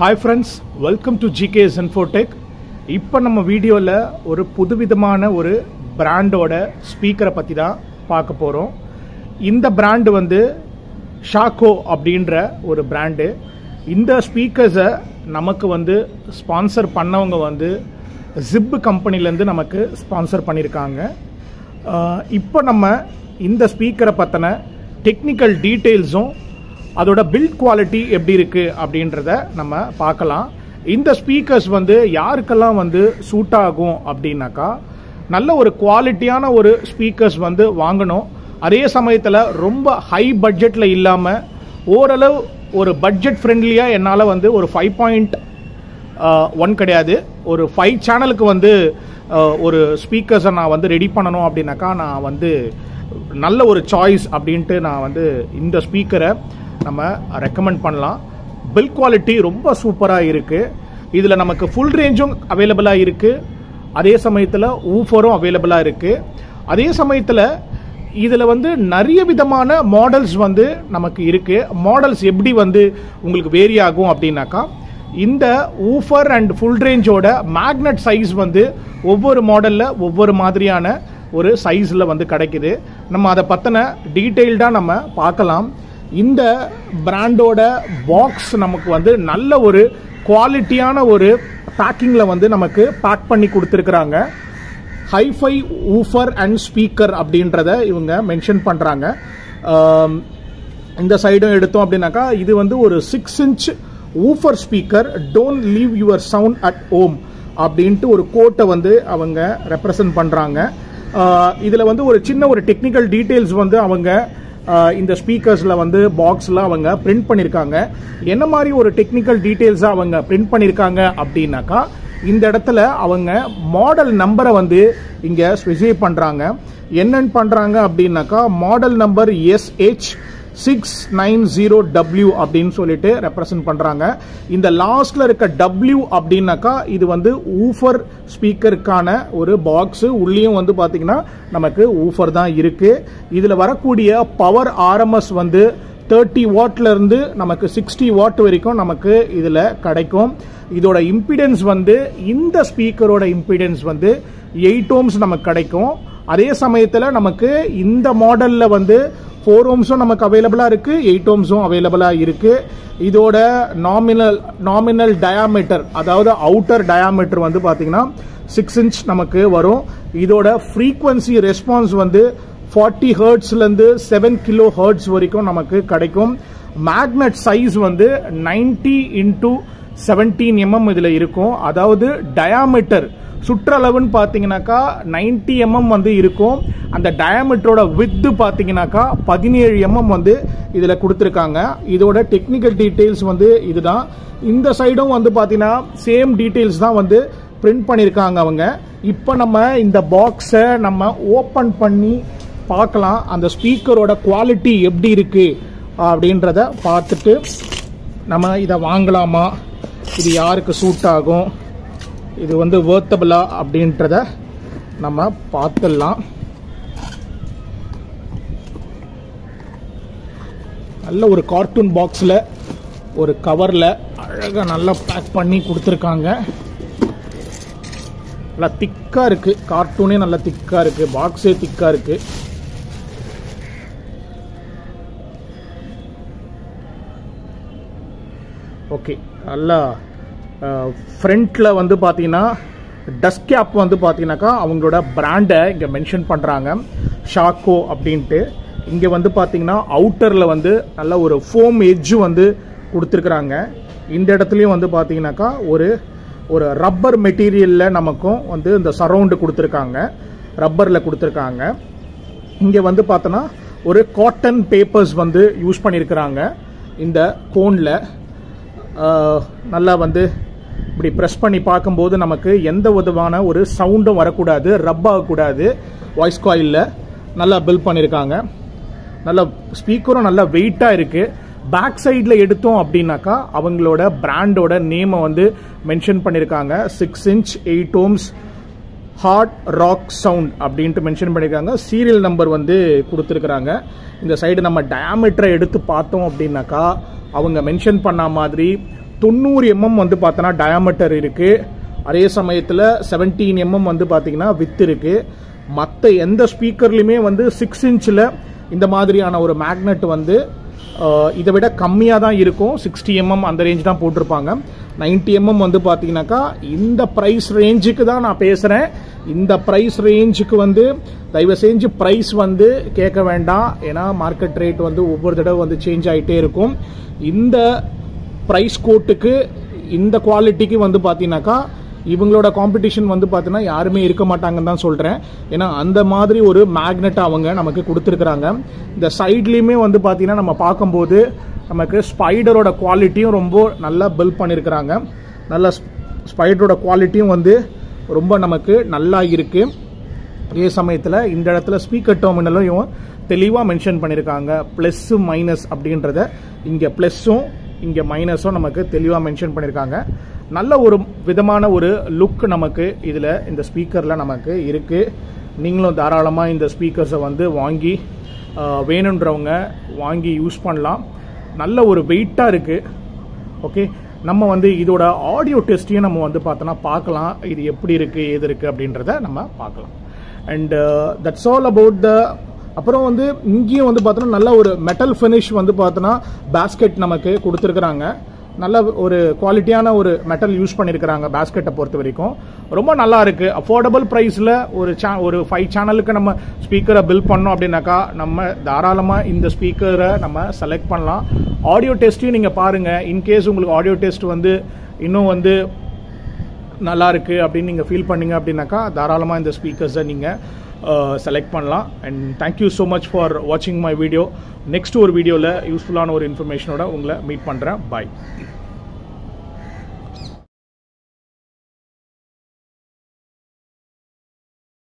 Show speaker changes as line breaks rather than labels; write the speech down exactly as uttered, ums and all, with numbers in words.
Hi friends, welcome to G K S Info Tech. இப்போ நம்ம வீடியோல ஒரு புதுவிதமான ஒரு பிராண்டோட ஸ்பீக்கரை பத்தி தான் பார்க்க போறோம். இந்த பிராண்ட் வந்து Shaco அப்படின்ற ஒரு பிராண்ட். இந்த ஸ்பீக்கர்ஸை நமக்கு வந்து ஸ்பான்சர் பண்ணவங்க வந்து ஜிப் கம்பெனில இருந்து நமக்கு ஸ்பான்சர் பண்ணிருக்காங்க. இப்போ நம்ம இந்த ஸ்பீக்கரை பத்தின டெக்னிக்கல் டீடைல்ஸும் அதோட பில்ட் குவாலிட்டி எப்படி இருக்கு அப்படின்றத நம்ம பார்க்கலாம். இந்த ஸ்பீக்கர்ஸ் வந்து யாருக்கெல்லாம் வந்து சூட் ஆகும் அப்படின்னாக்கா, நல்ல ஒரு குவாலிட்டியான ஒரு ஸ்பீக்கர்ஸ் வந்து வாங்கணும். அதே சமயத்தில் ரொம்ப ஹை பட்ஜெட்டில் இல்லாமல் ஓரளவு ஒரு பட்ஜெட் ஃப்ரெண்ட்லியாக என்னால் வந்து ஒரு ஃபைவ் பாயிண்ட் ஒன் கிடையாது, ஒரு ஃபைவ் சேனலுக்கு வந்து ஒரு ஸ்பீக்கர்ஸை நான் வந்து ரெடி பண்ணணும் அப்படின்னாக்கா நான் வந்து நல்ல ஒரு சாய்ஸ் அப்படின்ட்டு நான் வந்து இந்த ஸ்பீக்கரை நம்ம ரெக்கமெண்ட் பண்ணலாம். பில்ட் குவாலிட்டி ரொம்ப சூப்பராக இருக்குது. இதில் நமக்கு ஃபுல் ரேஞ்சும் அவைலபிளாக இருக்குது, அதே சமயத்தில் ஊஃபரும் அவைலபிளாக இருக்குது. அதே சமயத்தில் இதில் வந்து நிறைய விதமான மாடல்ஸ் வந்து நமக்கு இருக்குது. மாடல்ஸ் எப்படி வந்து உங்களுக்கு வேரி ஆகும் அப்படின்னாக்கா, இந்த ஊஃபர் அண்ட் ஃபுல் ரேஞ்சோட மேக்னெட் சைஸ் வந்து ஒவ்வொரு மாடலில் ஒவ்வொரு மாதிரியான ஒரு சைஸில் வந்து கிடைக்குது. நம்ம அதை பற்றின டீட்டெயில்டாக நம்ம பார்க்கலாம். இந்த பிராண்டோட பாக்ஸ் நமக்கு வந்து நல்ல ஒரு குவாலிட்டியான ஒரு பேக்கிங்கில் வந்து நமக்கு பேக் பண்ணி கொடுத்துருக்குறாங்க. ஹைஃபை ஊஃபர் அண்ட் ஸ்பீக்கர் அப்படின்றத இவங்க மென்ஷன் பண்ணுறாங்க. இந்த சைடும் எடுத்தோம் அப்படின்னாக்கா, இது வந்து ஒரு six inch woofer speaker, don't leave your sound at home அப்படின்ட்டு ஒரு கோட்டை வந்து அவங்க ரெப்ரசன்ட் பண்ணுறாங்க. இதில் வந்து ஒரு சின்ன ஒரு டெக்னிக்கல் டீட்டெயில்ஸ் வந்து அவங்க இந்த ஸ்பீக்கர்ஸில் வந்து பாக்ஸில் அவங்க பிரிண்ட் பண்ணியிருக்காங்க. என்ன மாதிரி ஒரு டெக்னிக்கல் டீட்டெயில்ஸாக அவங்க பிரிண்ட் பண்ணியிருக்காங்க அப்படின்னாக்கா, இந்த இடத்துல அவங்க மாடல் நம்பரை வந்து இங்கே ஸ்பெசிஃபை பண்ணுறாங்க. என்னன்னு பண்ணுறாங்க அப்படின்னாக்கா, model number S H six nine zero W அப்படின்னு சொல்லிட்டு ரெப்ரசன்ட் பண்றாங்க. இந்த லாஸ்ட்ல இருக்க டபிள்யூ அப்படின்னாக்கா இது வந்து ஊஃபர் ஸ்பீக்கருக்கான ஒரு பாக்ஸ். உள்ளேயும் வந்து பாத்தீங்கன்னா நமக்கு ஊஃபர் தான் இருக்கு. இதுல வரக்கூடிய பவர் ஆர்எம்எஸ் வந்து தேர்ட்டி வாட்ல இருந்து நமக்கு சிக்ஸ்டி வாட் வரைக்கும் நமக்கு இதுல கிடைக்கும். இதோட இம்பிடன்ஸ் வந்து இந்த ஸ்பீக்கரோட இம்பிடன்ஸ் வந்து எயிட் ஓம்ஸ் நமக்கு கிடைக்கும். அதே சமயத்தில் நமக்கு இந்த மாடல்ல வந்து ஃபோர் ஓம்ஸும் நமக்கு அவைலபிளா இருக்கு, எயிட் ஓம்ஸும் அவைலபிளா இருக்கு. இதோட நாமினல் நாமினல் டயாமீட்டர், அதாவது அவுட்டர் டயாமீட்டர் வந்து பாத்தீங்கன்னா சிக்ஸ் இன்ச் நமக்கு வரும். இதோட ஃப்ரீக்வன்சி ரெஸ்பான்ஸ் வந்து ஃபார்ட்டி ஹெர்ட்ஸ்ல இருந்து செவன் கிலோ ஹெர்ட்ஸ் வரைக்கும் நமக்கு கிடைக்கும். மேக்னெட் சைஸ் வந்து நைன்டி இன்டூ செவன்டீன் எம்எம் இதுல இருக்கும். அதாவது டயாமீட்டர் சுற்றளவுன்னு பாத்தீங்கன்னாக்கா நைன்டி எம்எம் வந்து இருக்கும். அந்த டயாமீட்டரோட வித் பாத்தீங்கன்னாக்கா பதினேழு எம்எம் வந்து இதுல கொடுத்துருக்காங்க. இதோட டெக்னிக்கல் டீடைல்ஸ் வந்து இதுதான். இந்த சைடும் வந்து பாத்தீங்கன்னா சேம் டீடைல்ஸ் தான் வந்து பிரிண்ட் பண்ணிருக்காங்க அவங்க. இப்ப நம்ம இந்த பாக்ஸை நம்ம ஓபன் பண்ணி பார்க்கலாம், அந்த ஸ்பீக்கரோட குவாலிட்டி எப்படி இருக்கு அப்படின்றத பார்த்துட்டு நம்ம இதை வாங்கலாமா, இது யாருக்கு சூட் ஆகும், இது வந்து வர்த்தபிளா அப்படின்றத நம்ம பார்த்துடலாம். நல்ல ஒரு கார்ட்டூன் பாக்ஸில் ஒரு கவரில் அழகாக நல்லா பேக் பண்ணி கொடுத்துருக்காங்க. நல்லா திக்காக இருக்குது, கார்ட்டூனே நல்லா திக்காக இருக்குது, பாக்ஸே திக்காக இருக்குது. ஓகே, நல்லா ஃப்ரண்ட்ல வந்து பார்த்தீங்கன்னா டஸ்க் கேப் வந்து பார்த்தீங்கன்னாக்கா அவங்களோட பிராண்டை இங்கே மென்ஷன் பண்ணுறாங்க, ஷாக்கோ அப்படின்ட்டு. இங்கே வந்து பார்த்தீங்கன்னா அவுட்டரில் வந்து நல்ல ஒரு ஃபோம் எட்ஜு வந்து கொடுத்துருக்குறாங்க. இந்த இடத்துலையும் வந்து பார்த்தீங்கன்னாக்கா ஒரு ஒரு ரப்பர் மெட்டீரியலில் நமக்கும் வந்து இந்த சரவுண்டு கொடுத்துருக்காங்க, ரப்பரில் கொடுத்துருக்காங்க. இங்கே வந்து பார்த்தோன்னா ஒரு காட்டன் பேப்பர்ஸ் வந்து யூஸ் பண்ணியிருக்கிறாங்க. இந்த கோனில் நல்லா வந்து இப்படி ப்ரெஸ் பண்ணி பார்க்கும்போது நமக்கு எந்த விதமான ஒரு சவுண்டும் வரக்கூடாது, ரப் ஆகக்கூடாது. வாய்ஸ் காயிலில் நல்லா பில்ட் பண்ணியிருக்காங்க. நல்ல ஸ்பீக்கரும் நல்லா வெயிட்டாக இருக்குது. பேக் சைடில் எடுத்தோம் அப்படின்னாக்கா அவங்களோட பிராண்டோட நேமை வந்து மென்ஷன் பண்ணியிருக்காங்க. Six inch eight ohms hard rock sound அப்படின்ட்டு மென்ஷன் பண்ணியிருக்காங்க. சீரியல் நம்பர் வந்து கொடுத்துருக்குறாங்க. இந்த சைடு நம்ம டயாமீட்டரை எடுத்து பார்த்தோம் அப்படின்னாக்கா அவங்க மென்ஷன் பண்ண மாதிரி தொண்ணூறு எம்எம் வந்து பார்த்தோன்னா டயாமீட்டர் இருக்குது. அதே சமயத்தில் செவன்டீன் எம்எம் வந்து பார்த்தீங்கன்னா வித் இருக்குது. மற்ற எந்த ஸ்பீக்கர்லையுமே வந்து சிக்ஸ் இன்ச்சில் இந்த மாதிரியான ஒரு மேக்னெட் வந்து இதை விட கம்மியாக தான் இருக்கும். சிக்ஸ்டி எம்எம் அந்த ரேஞ்ச் தான் போட்டிருப்பாங்க. நைன்டி எம்எம் வந்து பார்த்தீங்கன்னாக்கா இந்த ப்ரைஸ் ரேஞ்சுக்கு தான் நான் பேசுகிறேன். இந்த ப்ரைஸ் ரேஞ்சுக்கு வந்து தயவு செஞ்சு ப்ரைஸ் வந்து கேட்க வேண்டாம். ஏன்னா மார்க்கெட் ரேட் வந்து ஒவ்வொரு தடவை வந்து சேஞ்ச் ஆகிட்டே இருக்கும். இந்த ப்ரைஸ் கோட்டுக்கு இந்த குவாலிட்டிக்கு வந்து பார்த்தீங்கன்னாக்கா இவங்களோட காம்படிஷன் வந்து பார்த்தீங்கன்னா யாருமே இருக்க மாட்டாங்கன்னு தான் சொல்கிறேன். ஏன்னா அந்த மாதிரி ஒரு மேக்னெட் அவங்க நமக்கு கொடுத்துருக்குறாங்க. இந்த சைட்லேயுமே வந்து பார்த்தீங்கன்னா நம்ம பார்க்கும்போது நமக்கு ஸ்பைடரோட குவாலிட்டியும் ரொம்ப நல்லா பில்ட் பண்ணியிருக்கிறாங்க. நல்ல ஸ்பைடரோட குவாலிட்டியும் வந்து ரொம்ப நமக்கு நல்லா இருக்குது. அதே சமயத்தில் இந்த இடத்துல ஸ்பீக்கர் டெர்மினலும் தெளிவாக மென்ஷன் பண்ணியிருக்காங்க. ப்ளஸ்ஸு மைனஸ் அப்படின்றத இங்கே ப்ளஸ்ஸும் இங்கே மைனஸும் நமக்கு தெளிவாக மென்ஷன் பண்ணியிருக்காங்க. நல்ல ஒரு விதமான ஒரு லுக் நமக்கு இதில் இந்த ஸ்பீக்கரில் நமக்கு இருக்குது. நீங்களும் தாராளமாக இந்த ஸ்பீக்கர்ஸை வந்து வாங்கி வேணுன்றவங்க வாங்கி யூஸ் பண்ணலாம். நல்ல ஒரு வெயிட்டாக இருக்குது. ஓகே, நம்ம வந்து இதோட ஆடியோ டெஸ்ட்டையும் நம்ம வந்து பார்த்தோன்னா பார்க்கலாம். இது எப்படி இருக்குது ஏது இருக்குது அப்படின்றத நம்ம பார்க்கலாம். And that's all about the. அப்புறம் வந்து இங்கேயும் வந்து பார்த்தோன்னா நல்ல ஒரு மெட்டல் ஃபினிஷ் வந்து பார்த்தோன்னா பேஸ்கெட் நமக்கு கொடுத்துருக்குறாங்க. நல்ல ஒரு குவாலிட்டியான ஒரு மெட்டல் யூஸ் பண்ணியிருக்கிறாங்க பேஸ்கெட்டை பொறுத்த வரைக்கும். ரொம்ப நல்லா இருக்குது. அஃபோர்டபுள் ப்ரைஸில் ஒரு சே ஒரு ஃபைவ் சேனலுக்கு நம்ம ஸ்பீக்கரை பில் பண்ணோம் அப்படின்னாக்கா நம்ம தாராளமாக இந்த ஸ்பீக்கரை நம்ம செலக்ட் பண்ணலாம். ஆடியோ டெஸ்ட்டையும் நீங்கள் பாருங்கள். இன்கேஸ் உங்களுக்கு ஆடியோ டெஸ்ட் வந்து இன்னும் வந்து நல்லா இருக்குது அப்படின்னு நீங்கள் ஃபீல் பண்ணீங்க அப்படின்னாக்கா தாராளமாக இந்த ஸ்பீக்கர்ஸை நீங்கள் செலக்ட் பண்ணலாம். And thank you so much for வாட்சிங் மை வீடியோ. நெக்ஸ்ட் ஒரு வீடியோவில் யூஸ்ஃபுல்லான ஒரு இன்ஃபர்மேஷனோட உங்களை மீட் பண்ணுறேன். பாய்.